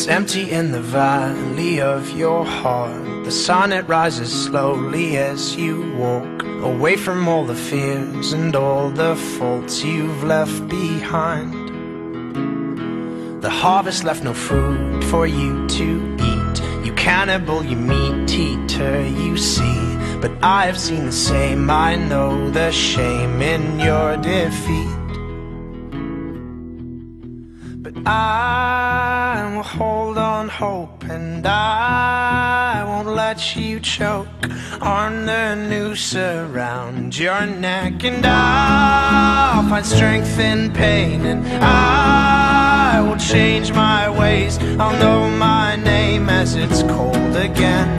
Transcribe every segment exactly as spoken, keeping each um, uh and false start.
It's empty in the valley of your heart. The sun, it rises slowly as you walk away from all the fears and all the faults you've left behind. The harvest left no food for you to eat. You cannibal, you meat eater, you see. But I have seen the same, I know the shame in your defeat. But I will hold on hope, and I won't let you choke on the noose around your neck. And I'll find strength in pain, and I will change my ways. I'll know my name as it's cold again.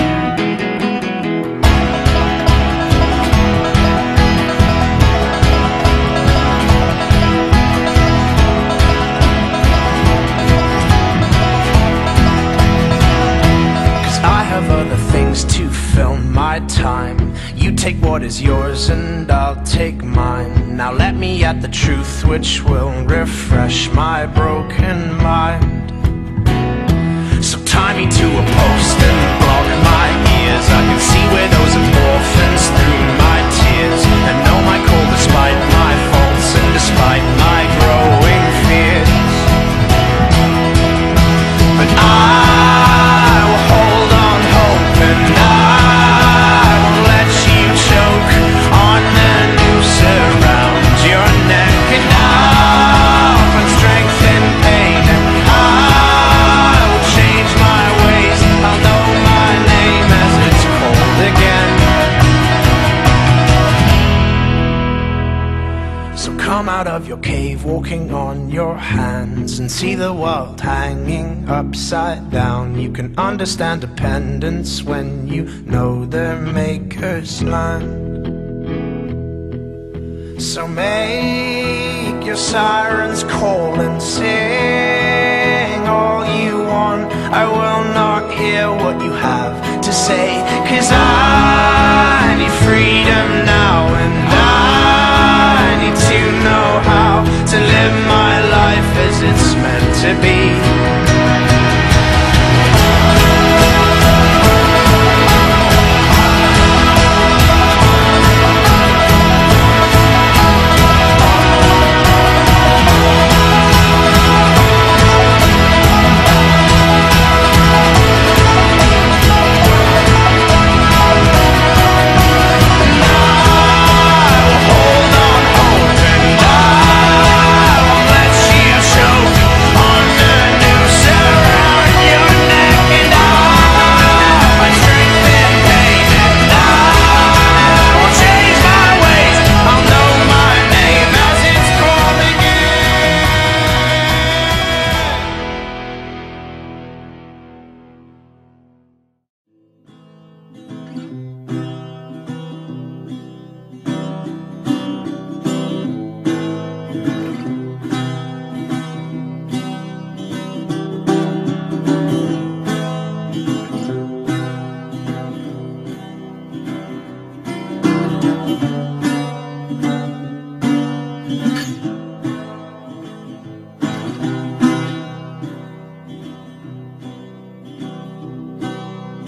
Other things to fill my time. You take what is yours and I'll take mine. Now let me at the truth which will refresh my broken mind. So tie me to a post and block my ears. I can see where those orphans through my tears, and know my call despite my faults and despite my growing fears. But I will hold on hope, and I won't let you choke on the noose around your neck. And I'll find strength in pain, and I will change my ways. I'll know my name as it's cold again. So come out of your cave, walking on your hands, and see the world hanging upside down. You can understand dependence when you know their maker's land. So make your sirens call and sing all you want. I will not hear what you have to say, 'cause I need freedom now, and I need to know how to live my life as it's meant to be.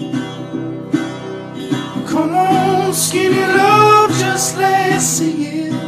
Come on, skinny love, just let's sing it.